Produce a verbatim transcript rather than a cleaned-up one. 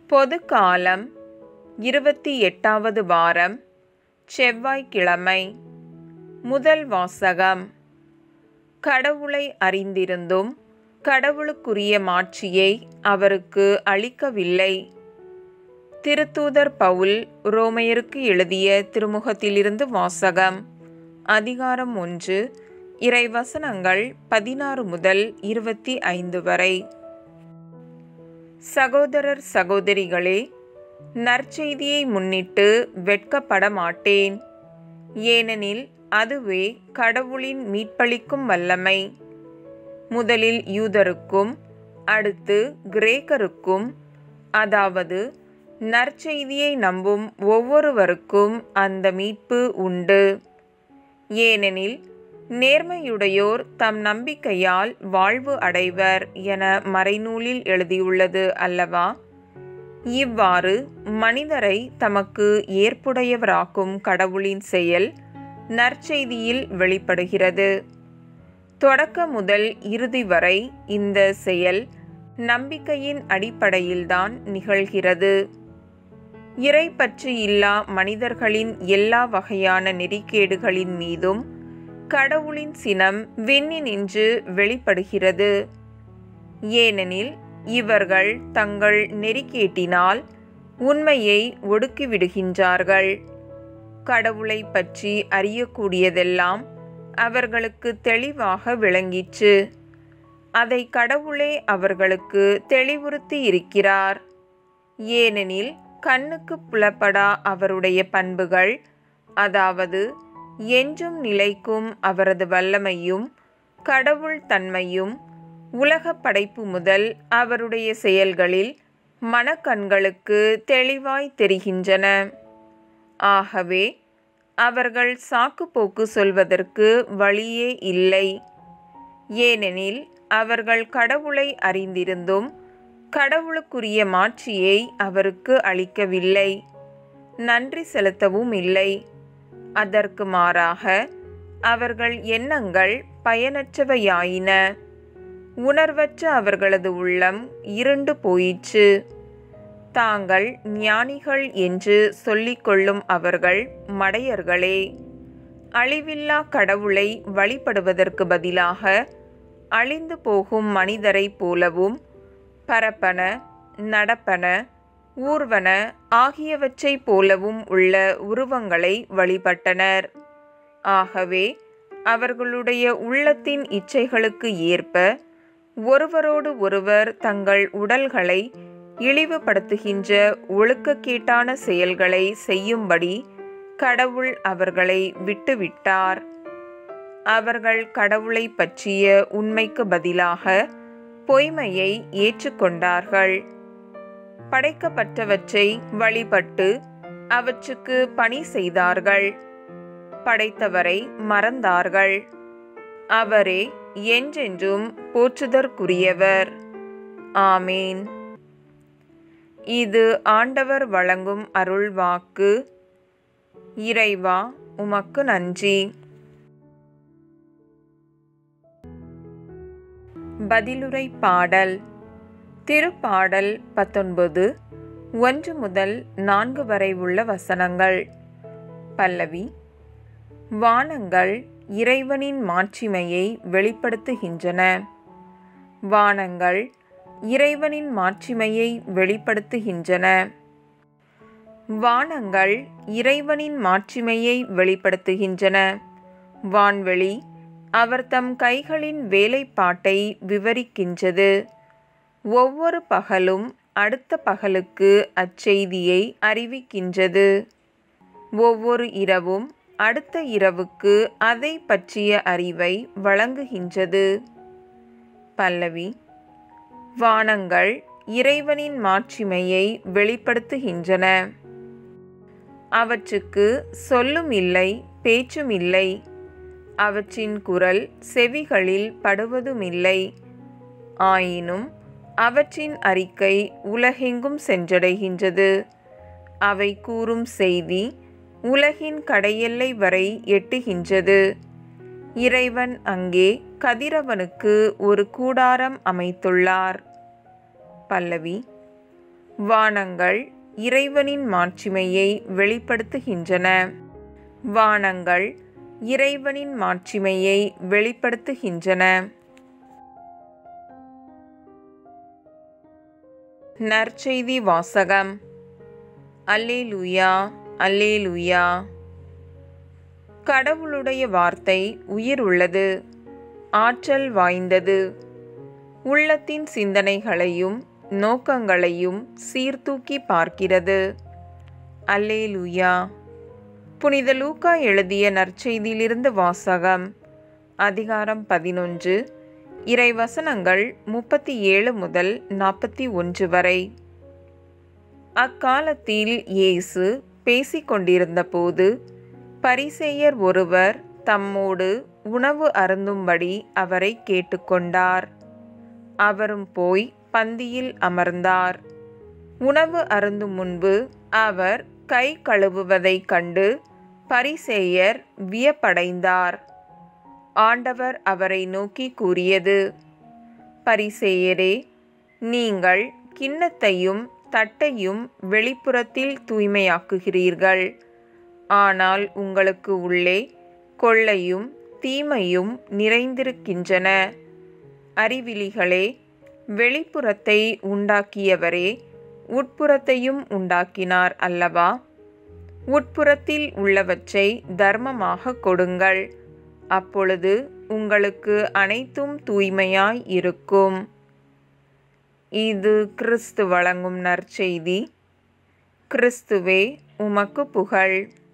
பொது காலம் இருபத்தி எட்டாவது வாரம் செவ்வாய்க்கிழமை. முதல் வாசகம். கடவுளை அறிந்திருந்தும் கடவுளுக்குரிய மாட்சியை அவருக்கு அளிக்கவில்லை. திருத்தூதர் பவுல் ரோமையருக்கு எழுதிய திருமுகத்திலிருந்து வாசகம். அதிகாரம் ஒன்று, இறைவசனங்கள் பதினாறு முதல் இருபத்தி ஐந்து வரை. சகோதரர் சகோதரிகளே, நற்செய்தியை முன்னிட்டு வெட்கப்பட மாட்டேன். ஏனெனில் அதுவே கடவுளின் மீட்பளிக்கும் வல்லமை. முதலில் யூதருக்கும் அடுத்து கிரேக்கருக்கும், அதாவது நற்செய்தியை நம்பும் ஒவ்வொருவருக்கும் அந்த மீட்பு உண்டு. ஏனெனில் நேர்மையுடையோர் தம் நம்பிக்கையால் வாழ்வு அடைவர் என மறைநூலில் எழுதியுள்ளது அல்லவா? இவ்வாறு மனிதரை தமக்கு ஏற்புடையவராக்கும் கடவுளின் செயல் நற்செய்தியில் வெளிப்படுகிறது. தொடக்க முதல் இறுதி வரை இந்த செயல் நம்பிக்கையின் அடிப்படையில்தான் நிகழ்கிறது. இறைப்பற்று இல்லா மனிதர்களின் எல்லா வகையான நெறிக்கேடுகளின் மீதும் கடவுளின் சினம் விண்ணினின்று வெளிப்படுகிறது. ஏனெனில் இவர்கள் தங்கள் நெறிக்கேட்டினால் உண்மையை ஒடுக்கிவிடுகின்றார்கள். கடவுளை பற்றி அறியக்கூடியதெல்லாம் அவர்களுக்கு தெளிவாக விளங்கிற்று. அதை கடவுளே அவர்களுக்கு தெளிவுறுத்தி இருக்கிறார். ஏனெனில் கண்ணுக்கு புலப்படா அவருடைய பண்புகள், அதாவது என்றும் நிலைக்கும் அவரது வல்லமையும் கடவுள் தன்மையும் உலக படைப்பு முதல் அவருடைய செயல்களில் மனக்கண்களுக்கு தெளிவாய் தெரிகின்றன. ஆகவே அவர்கள் சாக்குப்போக்கு சொல்வதற்கு வழியே இல்லை. ஏனெனில் அவர்கள் கடவுளை அறிந்திருந்தும் கடவுளுக்குரிய மாட்சியை அவருக்கு அளிக்கவில்லை, நன்றி செலுத்தவும் இல்லை. அதற்கு மாறாக அவர்கள் எண்ணங்கள் பயனற்றவையாயின. உணர்வற்ற அவர்களது உள்ளம் இருண்டு போயிற்று. தாங்கள் ஞானிகள் என்று சொல்லிக்கொள்ளும் அவர்கள் மடையர்களே. அழிவில்லா கடவுளை வழிபடுவதற்கு பதிலாக அழிந்து போகும் மனிதரைப் போலவும் பரப்பன, நடப்பன, ஊர்வன ஆகியவற்றைப் போலவும் உள்ள உருவங்களை வழிபட்டனர். ஆகவே அவர்களுடைய உள்ளத்தின் இச்சைகளுக்கு ஏற்ப ஒருவரோடு ஒருவர் தங்கள் உடல்களை இழிவுபடுத்துகின்ற ஒழுக்கக்கேட்டான செயல்களை செய்யும்படி கடவுள் அவர்களை விட்டுவிட்டார். அவர்கள் கடவுளை பற்றிய உண்மைக்கு பதிலாக பொய்மையை ஏற்றுக்கொண்டார்கள். படைக்கப்பட்டவற்றை வழிபட்டு அவற்றுக்கு பணி செய்தார்கள். படைத்தவரை மறந்தார்கள். அவரே என்றென்றும் போற்றுதற்குரியவர். ஆமேன். இது ஆண்டவர் வழங்கும் அருள்வாக்கு. இறைவா, உமக்கு நன்றி. பதிலுரை பாடல். திருப்பாடல் பத்தொன்பது, ஒன்று முதல் நான்கு வரை உள்ள வசனங்கள். பல்லவி. வானங்கள் இறைவனின் மாட்சிமையை வெளிப்படுத்துகின்றன. வானங்கள் இறைவனின் மாட்சிமையை வெளிப்படுத்துகின்றன. வானங்கள் இறைவனின் மாட்சிமையை வெளிப்படுத்துகின்றன. வான்வெளி அவர் தம் கைகளின் வேலைப்பாட்டை விவரிக்கின்றது. ஒவ்வொரு பகலும் அடுத்த பகலுக்கு அச்செய்தியை அறிவிக்கின்றது. ஒவ்வொரு இரவும் அடுத்த இரவுக்கு அதை பற்றிய அறிவை வழங்குகின்றது. பல்லவி. வானங்கள் இறைவனின் மாட்சிமையை வெளிப்படுத்துகின்றன. அவற்றுக்கு சொல்லும் இல்லை, பேச்சும் இல்லை. அவற்றின் குரல் செவிகளில் படுவதுமில்லை. ஆயினும் அவற்றின் அறிக்கை உலகெங்கும் சென்றடைகின்றது. அவை கூறும் செய்தி உலகின் கடையெல்லை வரை எட்டுகின்றது. இறைவன் அங்கே கதிரவனுக்கு ஒரு கூடாரம் அமைத்துள்ளார். பல்லவி. வானங்கள் இறைவனின் மாட்சிமையை வெளிப்படுத்துகின்றன. வானங்கள் இறைவனின் மாட்சிமையை வெளிப்படுத்துகின்றன. நற்செய்தி வாசகம். அல்லேலூயா, அல்லேலூயா. கடவுளுடைய வார்த்தை உயிர் உள்ளது, ஆற்றல் வாய்ந்தது, உள்ளத்தின் சிந்தனைகளையும் நோக்கங்களையும் சீர்தூக்கி பார்க்கிறது. அல்லேலூயா. புனித லூக்கா எழுதிய நற்செய்தியிலிருந்து வாசகம். அதிகாரம் பதினொன்று, இறைவசனங்கள் முப்பத்தி ஏழு முதல் நாற்பத்தி ஒன்று வரை. அக்காலத்தில் இயேசு பேசிக்கொண்டிருந்த போது பரிசேயர் ஒருவர் தம்மோடு உணவு அருந்தும்படி அவரை கேட்டுக்கொண்டார். அவரும் போய் பந்தியில் அமர்ந்தார். உணவு அருந்தும் முன்பு அவர் கை கழுவுவதைக் கண்டு பரிசேயர் வியப்படைந்தார். ஆண்டவர் அவரை நோக்கி கூறியது: பரிசேயரே, நீங்கள் கிண்ணத்தையும் தட்டையும் வெளிப்புறத்தில் தூய்மையாக்குகிறீர்கள், ஆனால் உங்களுக்கு உள்ளே கொள்ளையும் தீமையும் நிறைந்திருக்கின்றன. அறிவிலிகளே, வெளிப்புறத்தை உண்டாக்கியவரே உட்புறத்தையும் உண்டாக்கினார் அல்லவா? உட்புறத்தில் உள்ளவற்றை தர்மமாக கொடுங்கள், அப்பொழுது உங்களுக்கு அனைத்தும் தூய்மையாய் இருக்கும். இது கிறிஸ்து வழங்கும் நற்செய்தி. கிறிஸ்துவே, உமக்கு புகழ்.